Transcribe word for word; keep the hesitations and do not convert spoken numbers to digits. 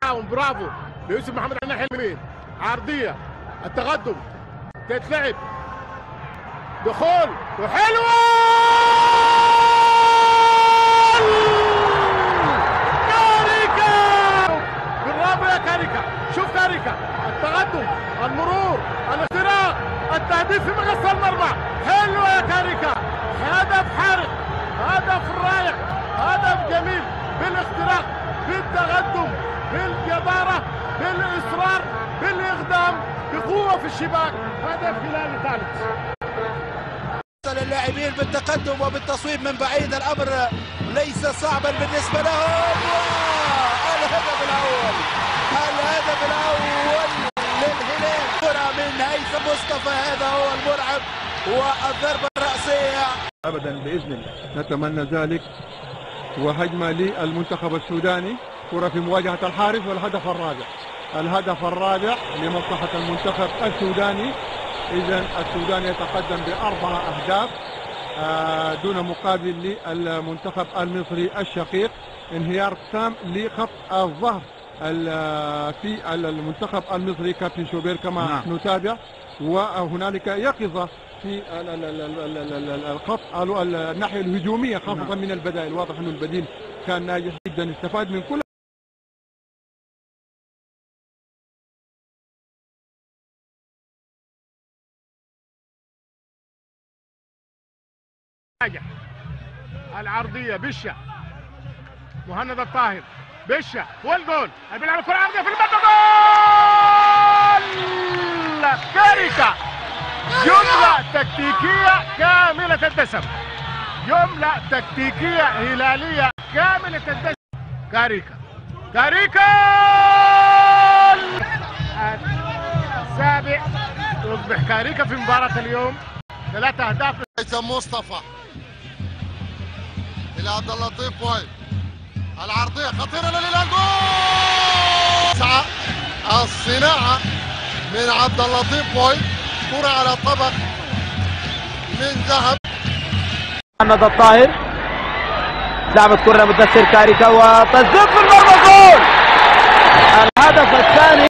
التعاون. برافو ليوسف محمد على الناحيه اليمين، عرضيه التقدم تتلعب دخول وحلوه كاريكا. برافو يا كاريكا. شوف كاريكا التقدم المرور الاختراق التهديف في مقص المرمى. حلوه يا كاريكا. هدف حارق، هدف رائع، هدف جميل بالاختراق بالتقدم بالجداره بالاصرار بالاقدام بقوه في الشباك. هدف هلالي ثالث. اللاعبين بالتقدم وبالتصويب من بعيد، الامر ليس صعبا بالنسبه لهم. الهدف الاول، الهدف الاول للهلال. كره من هيثم مصطفى، هذا هو المرعب، والضربه الراسيه. ابدا باذن الله نتمنى ذلك. وهجمه للمنتخب السوداني، كره في مواجهه الحارس، والهدف الرابع، الهدف الرابع لمصلحه المنتخب السوداني. إذا السودان يتقدم بأربع أهداف دون مقابل للمنتخب المصري الشقيق. انهيار تام لخط الظهر في المنتخب المصري كابتن شوبير كما نعم. نتابع، وهنالك يقظة في الخط الناحية الهجومية خاصة نعم. من البدائل. واضح أن البديل كان ناجح جدا، استفاد من كل العرضية. بشة مهند الطاهر، بشة والجول، بيلعب الكرة عرضية في المرمى، جول كاريكا. جملة تكتيكية كاملة الدسم، جملة تكتيكية هلالية كاملة الدسم. كاريكا كاريكا السابع يصبح كاريكا في مباراة اليوم. ثلاثة أهداف. هيثم مصطفى إلى عبد اللطيف بوي، العرضية خطيرة للهلال، جول. الصناعة من عبد اللطيف بوي، كرة على طبق من ذهب. محمد الطاهر لعبت كرة مدثر كاريكا وتسديد في المرمى، جول. الهدف الثاني.